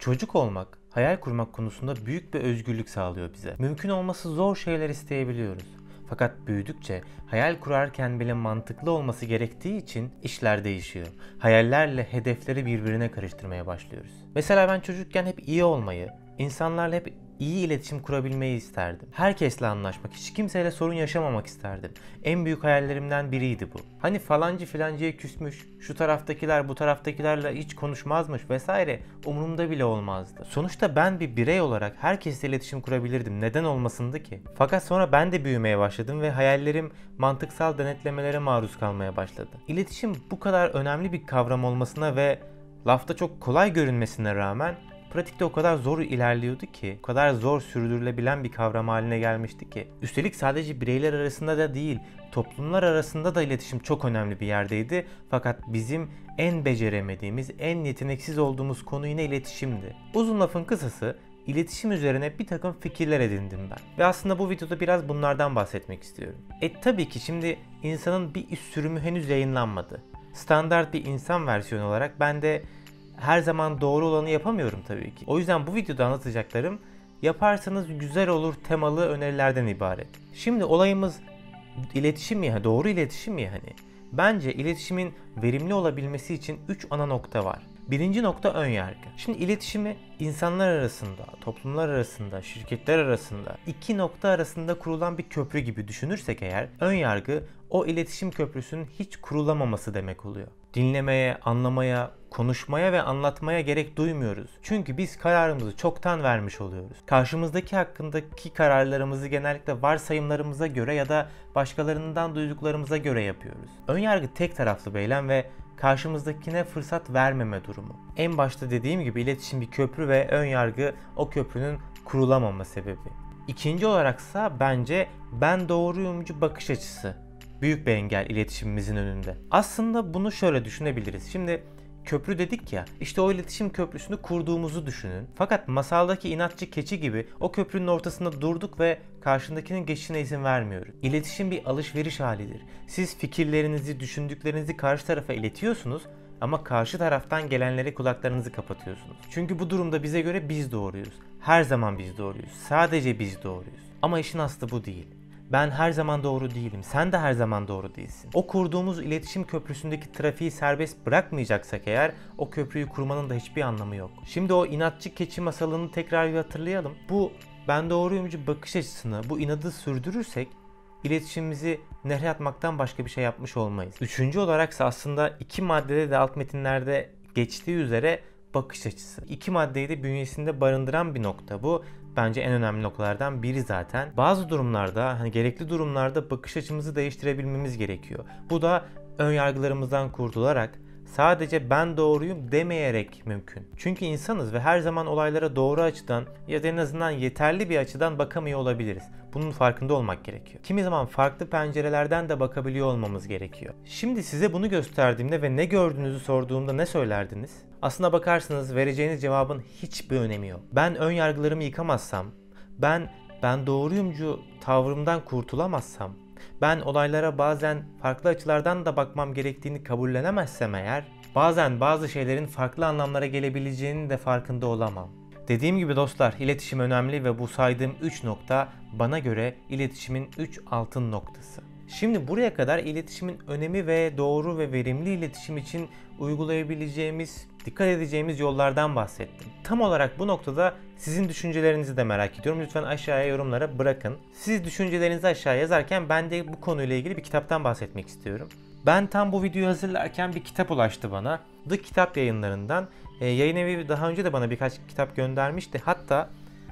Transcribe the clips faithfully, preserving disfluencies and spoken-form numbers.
Çocuk olmak, hayal kurmak konusunda büyük bir özgürlük sağlıyor bize. Mümkün olması zor şeyler isteyebiliyoruz. Fakat büyüdükçe hayal kurarken bile mantıklı olması gerektiği için işler değişiyor. Hayallerle hedefleri birbirine karıştırmaya başlıyoruz. Mesela ben çocukken hep iyi olmayı, insanlarla hep iyi iletişim kurabilmeyi isterdim. Herkesle anlaşmak, hiç kimseyle sorun yaşamamak isterdim. En büyük hayallerimden biriydi bu. Hani falancı filancıya küsmüş, şu taraftakiler bu taraftakilerle hiç konuşmazmış vesaire umurumda bile olmazdı. Sonuçta ben bir birey olarak herkesle iletişim kurabilirdim. Neden olmasındı ki? Fakat sonra ben de büyümeye başladım ve hayallerim mantıksal denetlemelere maruz kalmaya başladı. İletişim bu kadar önemli bir kavram olmasına ve lafta çok kolay görünmesine rağmen pratikte o kadar zor ilerliyordu ki, o kadar zor sürdürülebilen bir kavram haline gelmişti ki. Üstelik sadece bireyler arasında da değil, toplumlar arasında da iletişim çok önemli bir yerdeydi. Fakat bizim en beceremediğimiz, en yeteneksiz olduğumuz konu yine iletişimdi. Uzun lafın kısası, İletişim üzerine bir takım fikirler edindim ben. Ve aslında bu videoda biraz bunlardan bahsetmek istiyorum. E tabii ki şimdi insanın bir üst sürümü henüz yayınlanmadı. Standart bir insan versiyonu olarak ben de her zaman doğru olanı yapamıyorum tabii ki. O yüzden bu videoda anlatacaklarım yaparsanız güzel olur temalı önerilerden ibaret. Şimdi olayımız iletişim ya, doğru iletişim ya hani. Bence iletişimin verimli olabilmesi için üç ana nokta var. Birinci nokta ön yargı. Şimdi iletişimi insanlar arasında, toplumlar arasında, şirketler arasında iki nokta arasında kurulan bir köprü gibi düşünürsek eğer, ön yargı o iletişim köprüsünün hiç kurulamaması demek oluyor. Dinlemeye, anlamaya, konuşmaya ve anlatmaya gerek duymuyoruz. Çünkü biz kararımızı çoktan vermiş oluyoruz. Karşımızdaki hakkındaki kararlarımızı genellikle varsayımlarımıza göre ya da başkalarından duyduklarımıza göre yapıyoruz. Önyargı tek taraflı bir eylem ve karşımızdakine fırsat vermeme durumu. En başta dediğim gibi iletişim bir köprü ve önyargı o köprünün kurulamama sebebi. İkinci olaraksa bence ben doğruyumcu bakış açısı büyük bir engel iletişimimizin önünde. Aslında bunu şöyle düşünebiliriz. Şimdi köprü dedik ya, işte o iletişim köprüsünü kurduğumuzu düşünün. Fakat masaldaki inatçı keçi gibi o köprünün ortasında durduk ve karşındakinin geçişine izin vermiyoruz. İletişim bir alışveriş halidir. Siz fikirlerinizi, düşündüklerinizi karşı tarafa iletiyorsunuz ama karşı taraftan gelenlere kulaklarınızı kapatıyorsunuz. Çünkü bu durumda bize göre biz doğruyuz. Her zaman biz doğruyuz. Sadece biz doğruyuz. Ama işin aslı bu değil. Ben her zaman doğru değilim. Sen de her zaman doğru değilsin. O kurduğumuz iletişim köprüsündeki trafiği serbest bırakmayacaksak eğer o köprüyü kurmanın da hiçbir anlamı yok. Şimdi o inatçı keçi masalını tekrar bir hatırlayalım. Bu ben doğruyumcu bakış açısını, bu inadı sürdürürsek iletişimimizi nehre atmaktan başka bir şey yapmış olmayız. Üçüncü olaraksa aslında iki maddede de alt metinlerde geçtiği üzere bakış açısı. İki maddeyi de bünyesinde barındıran bir nokta bu. Bence en önemli noktalardan biri zaten. Bazı durumlarda, hani gerekli durumlarda bakış açımızı değiştirebilmemiz gerekiyor. Bu da ön yargılarımızdan kurtularak sadece ben doğruyum demeyerek mümkün. Çünkü insanız ve her zaman olaylara doğru açıdan ya da en azından yeterli bir açıdan bakamıyor olabiliriz. Bunun farkında olmak gerekiyor. Kimi zaman farklı pencerelerden de bakabiliyor olmamız gerekiyor. Şimdi size bunu gösterdiğimde ve ne gördüğünüzü sorduğumda ne söylerdiniz? Aslına bakarsanız vereceğiniz cevabın hiçbir önemi yok. Ben ön yargılarımı yıkamazsam, ben ben doğruyumcu tavrımdan kurtulamazsam, ben olaylara bazen farklı açılardan da bakmam gerektiğini kabullenemezsem eğer, bazen bazı şeylerin farklı anlamlara gelebileceğinin de farkında olamam. Dediğim gibi dostlar, iletişim önemli ve bu saydığım üç nokta bana göre iletişimin üç altın noktası. Şimdi buraya kadar iletişimin önemi ve doğru ve verimli iletişim için uygulayabileceğimiz, dikkat edeceğimiz yollardan bahsettim. Tam olarak bu noktada sizin düşüncelerinizi de merak ediyorum. Lütfen aşağıya yorumlara bırakın. Siz düşüncelerinizi aşağıya yazarken ben de bu konuyla ilgili bir kitaptan bahsetmek istiyorum. Ben tam bu videoyu hazırlarken bir kitap ulaştı bana. The Kitap Yayınlarından. E, yayın evi daha önce de bana birkaç kitap göndermişti. Hatta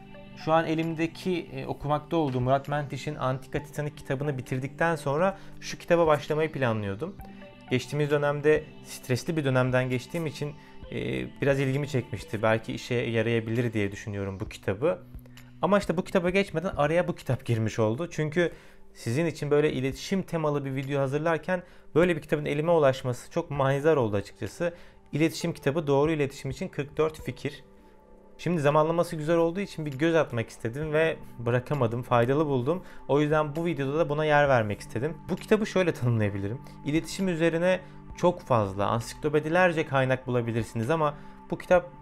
şu an elimdeki e, okumakta olduğum Murat Mentiş'in Antika Titanik kitabını bitirdikten sonra şu kitaba başlamayı planlıyordum. Geçtiğimiz dönemde stresli bir dönemden geçtiğim için e, biraz ilgimi çekmişti. Belki işe yarayabilir diye düşünüyorum bu kitabı. Ama işte bu kitaba geçmeden araya bu kitap girmiş oldu. Çünkü sizin için böyle iletişim temalı bir video hazırlarken böyle bir kitabın elime ulaşması çok manidar oldu açıkçası. İletişim kitabı, doğru iletişim için kırk dört fikir. Şimdi zamanlaması güzel olduğu için bir göz atmak istedim ve bırakamadım, faydalı buldum. O yüzden bu videoda da buna yer vermek istedim. Bu kitabı şöyle tanımlayabilirim. İletişim üzerine çok fazla, ansiklopedilerce kaynak bulabilirsiniz ama bu kitap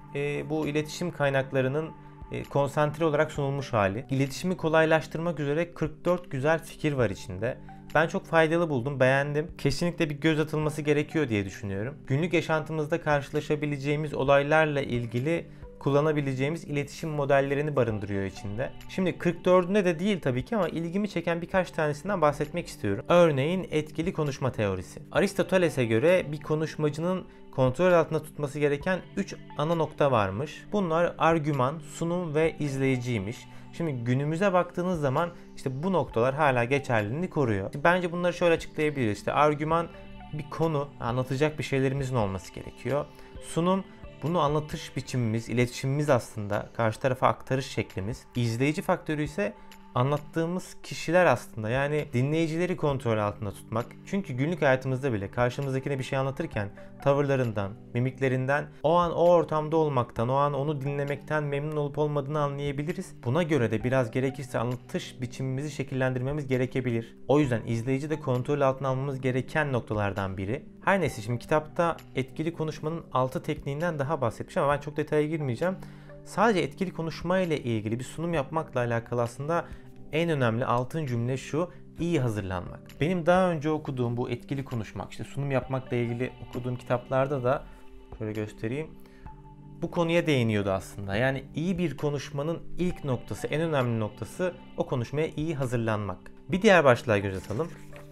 e, bu iletişim kaynaklarının e, konsantre olarak sunulmuş hali. İletişimi kolaylaştırmak üzere kırk dört güzel fikir var içinde. Ben çok faydalı buldum, beğendim. Kesinlikle bir göz atılması gerekiyor diye düşünüyorum. Günlük yaşantımızda karşılaşabileceğimiz olaylarla ilgili kullanabileceğimiz iletişim modellerini barındırıyor içinde. Şimdi kırk dördünde de değil tabii ki ama ilgimi çeken birkaç tanesinden bahsetmek istiyorum. Örneğin etkili konuşma teorisi. Aristoteles'e göre bir konuşmacının kontrol altında tutması gereken üç ana nokta varmış. Bunlar argüman, sunum ve izleyiciymiş. Şimdi günümüze baktığınız zaman işte bu noktalar hala geçerliliğini koruyor. Bence bunları şöyle açıklayabiliriz. İşte argüman bir konu, anlatacak bir şeylerimizin olması gerekiyor. Sunum, bunu anlatış biçimimiz, iletişimimiz aslında, karşı tarafa aktarış şeklimiz. İzleyici faktörü ise anlattığımız kişiler aslında, yani dinleyicileri kontrol altında tutmak. Çünkü günlük hayatımızda bile karşımızdakine bir şey anlatırken tavırlarından, mimiklerinden, o an o ortamda olmaktan, o an onu dinlemekten memnun olup olmadığını anlayabiliriz. Buna göre de biraz gerekirse anlatış biçimimizi şekillendirmemiz gerekebilir. O yüzden izleyici de kontrol altına almamız gereken noktalardan biri. Her neyse, şimdi kitapta etkili konuşmanın altı tekniğinden daha bahsetmiş ama ben çok detaya girmeyeceğim. Sadece etkili konuşma ile ilgili bir sunum yapmakla alakalı aslında en önemli altın cümle şu: iyi hazırlanmak. Benim daha önce okuduğum bu etkili konuşmak, işte sunum yapmakla ilgili okuduğum kitaplarda da şöyle göstereyim, bu konuya değiniyordu aslında. Yani iyi bir konuşmanın ilk noktası, en önemli noktası o konuşmaya iyi hazırlanmak. Bir diğer başlığa göz atalım.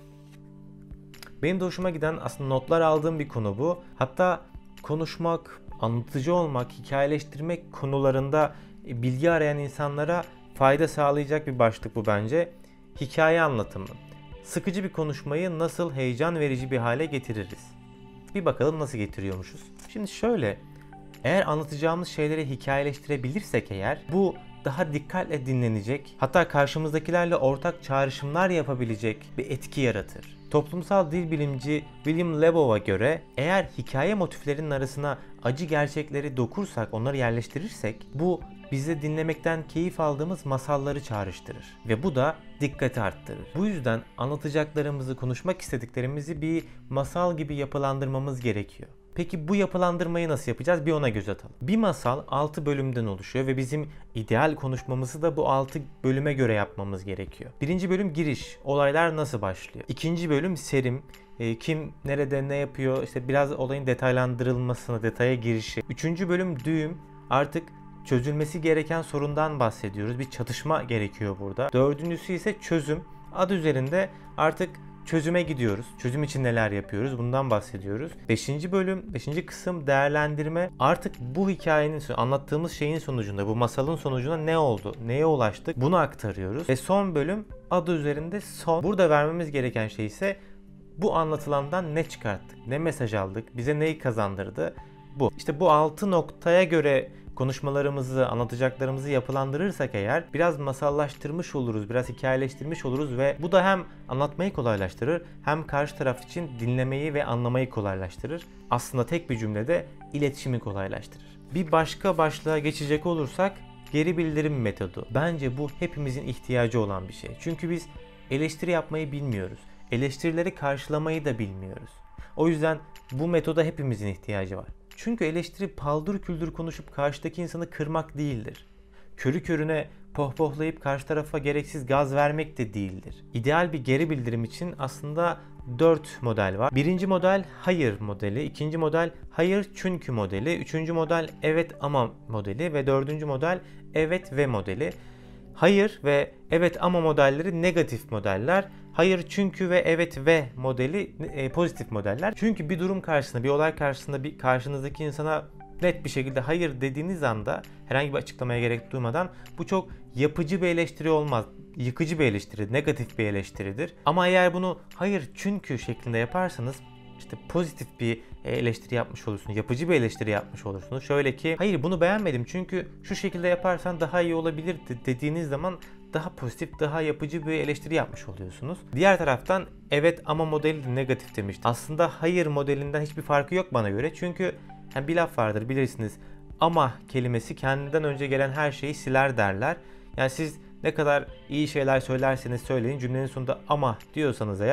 Benim de hoşuma giden, aslında notlar aldığım bir konu bu. Hatta konuşmak, anlatıcı olmak, hikayeleştirmek konularında bilgi arayan insanlara fayda sağlayacak bir başlık bu bence. Hikaye anlatımı. Sıkıcı bir konuşmayı nasıl heyecan verici bir hale getiririz? Bir bakalım nasıl getiriyormuşuz. Şimdi şöyle, eğer anlatacağımız şeyleri hikayeleştirebilirsek eğer, bu daha dikkatle dinlenecek, hatta karşımızdakilerle ortak çağrışımlar yapabilecek bir etki yaratır. Toplumsal dil bilimci William Labov'a göre eğer hikaye motiflerinin arasına acı gerçekleri dokursak, onları yerleştirirsek, bu bize dinlemekten keyif aldığımız masalları çağrıştırır ve bu da dikkati arttırır. Bu yüzden anlatacaklarımızı, konuşmak istediklerimizi bir masal gibi yapılandırmamız gerekiyor. Peki bu yapılandırmayı nasıl yapacağız? Bir ona göz atalım. Bir masal altı bölümden oluşuyor ve bizim ideal konuşmamızı da bu altı bölüme göre yapmamız gerekiyor. Birinci bölüm giriş, olaylar nasıl başlıyor? İkinci bölüm serim, e, kim nerede ne yapıyor, işte biraz olayın detaylandırılmasını, detaya girişi. Üçüncü bölüm düğüm, artık çözülmesi gereken sorundan bahsediyoruz. Bir çatışma gerekiyor burada. Dördüncüsü ise çözüm. Adı üzerinde artık çözüme gidiyoruz. Çözüm için neler yapıyoruz? Bundan bahsediyoruz. Beşinci bölüm, beşinci kısım değerlendirme. Artık bu hikayenin, anlattığımız şeyin sonucunda, bu masalın sonucunda ne oldu? Neye ulaştık? Bunu aktarıyoruz. Ve son bölüm adı üzerinde son. Burada vermemiz gereken şey ise bu anlatılandan ne çıkarttık? Ne mesaj aldık? Bize neyi kazandırdı? Bu. İşte bu altı noktaya göre konuşmalarımızı, anlatacaklarımızı yapılandırırsak eğer biraz masallaştırmış oluruz, biraz hikayeleştirmiş oluruz ve bu da hem anlatmayı kolaylaştırır hem karşı taraf için dinlemeyi ve anlamayı kolaylaştırır. Aslında tek bir cümlede iletişimi kolaylaştırır. Bir başka başlığa geçecek olursak geri bildirim metodu. Bence bu hepimizin ihtiyacı olan bir şey. Çünkü biz eleştiri yapmayı bilmiyoruz. Eleştirileri karşılamayı da bilmiyoruz. O yüzden bu metoda hepimizin ihtiyacı var. Çünkü eleştiri paldır küldür konuşup karşıdaki insanı kırmak değildir. Körü körüne pohpohlayıp karşı tarafa gereksiz gaz vermek de değildir. İdeal bir geri bildirim için aslında dört model var. Birinci model hayır modeli, ikinci model hayır çünkü modeli, üçüncü model evet ama modeli ve dördüncü model evet ve modeli. Hayır ve evet ama modelleri negatif modeller. Hayır çünkü ve evet ve modeli e, pozitif modeller. Çünkü bir durum karşısında, bir olay karşısında bir karşınızdaki insana net bir şekilde hayır dediğiniz anda, herhangi bir açıklamaya gerek duymadan, bu çok yapıcı bir eleştiri olmaz. Yıkıcı bir eleştiri, negatif bir eleştiridir. Ama eğer bunu hayır çünkü şeklinde yaparsanız, işte pozitif bir eleştiri yapmış olursunuz. Yapıcı bir eleştiri yapmış olursunuz. Şöyle ki, hayır bunu beğenmedim çünkü şu şekilde yaparsan daha iyi olabilir dediğiniz zaman daha pozitif, daha yapıcı bir eleştiri yapmış oluyorsunuz. Diğer taraftan evet ama modeli de negatif demiştim. Aslında hayır modelinden hiçbir farkı yok bana göre. Çünkü yani bir laf vardır bilirsiniz. Ama kelimesi kendinden önce gelen her şeyi siler derler. Yani siz ne kadar iyi şeyler söylerseniz söyleyin, cümlenin sonunda ama diyorsanız eğer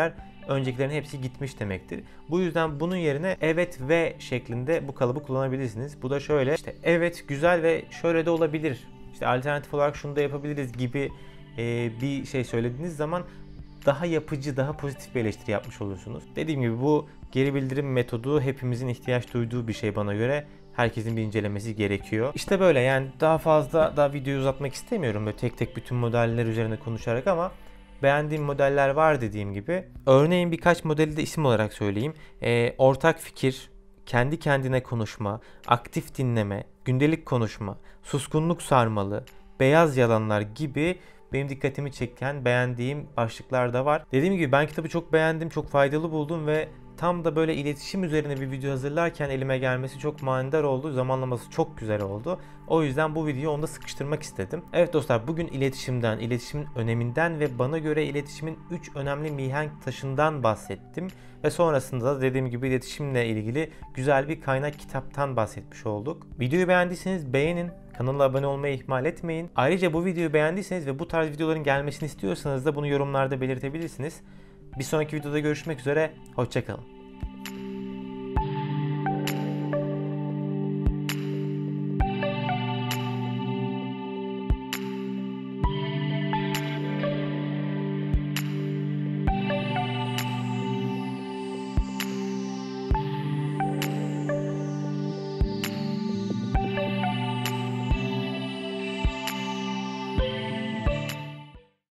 öncekilerin hepsi gitmiş demektir. Bu yüzden bunun yerine evet ve şeklinde bu kalıbı kullanabilirsiniz. Bu da şöyle, işte evet güzel ve şöyle de olabilir, İşte alternatif olarak şunu da yapabiliriz gibi e, bir şey söylediğiniz zaman daha yapıcı, daha pozitif bir eleştiri yapmış olursunuz. Dediğim gibi bu geri bildirim metodu hepimizin ihtiyaç duyduğu bir şey bana göre. Herkesin bir incelemesi gerekiyor. İşte böyle, yani daha fazla da videoyu uzatmak istemiyorum böyle tek tek bütün modeller üzerine konuşarak, ama beğendiğim modeller var dediğim gibi. Örneğin birkaç modeli de isim olarak söyleyeyim. Ee, ortak fikir, kendi kendine konuşma, aktif dinleme, gündelik konuşma, suskunluk sarmalı, beyaz yalanlar gibi benim dikkatimi çeken, beğendiğim başlıklar da var. Dediğim gibi ben kitabı çok beğendim, çok faydalı buldum ve tam da böyle iletişim üzerine bir video hazırlarken elime gelmesi çok manidar oldu. Zamanlaması çok güzel oldu. O yüzden bu videoyu onda sıkıştırmak istedim. Evet dostlar, bugün iletişimden, iletişimin öneminden ve bana göre iletişimin üç önemli mihenk taşından bahsettim. Ve sonrasında da dediğim gibi iletişimle ilgili güzel bir kaynak kitaptan bahsetmiş olduk. Videoyu beğendiyseniz beğenin. Kanala abone olmayı ihmal etmeyin. Ayrıca bu videoyu beğendiyseniz ve bu tarz videoların gelmesini istiyorsanız da bunu yorumlarda belirtebilirsiniz. Bir sonraki videoda görüşmek üzere. Hoşça kalın.